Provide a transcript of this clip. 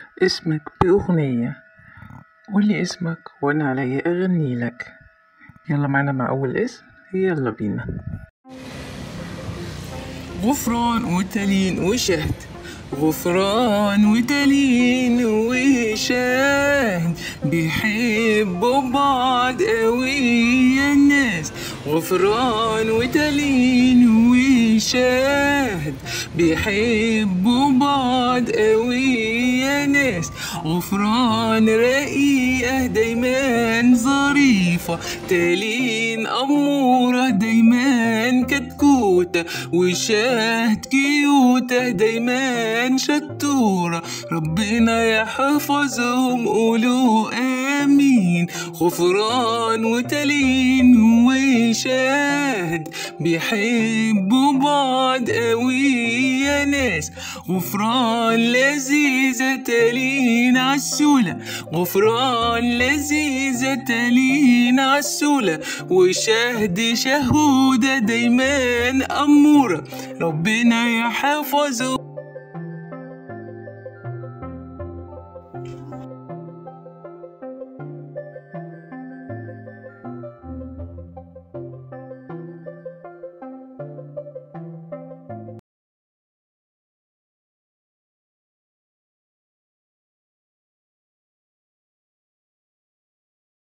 اسمك بأغنية. قولي اسمك وأنا علي أغني لك. يلا معنا مع أول اسم، يلا بينا. غفران وتلين وشهد، غفران وتلين وشهد، بيحبوا بعض قوي يا الناس. غفران وتلين وشهد، بيحبوا بعض قوي يا ناس. غفران رقيقة دايما ظريفة، تلين أمورة دايما كتكوتة، وشهد كيوتة دايما شطورة. ربنا يحفظهم، قولوا آمين. غفران وتلين وشهد، بيحبوا بعض قوي يا ناس. غفران لذيذة تلين عالسولة، غفران لذيذة تلين عالسولة، وشهد شهودة دايما أمورة. ربنا يحفظه.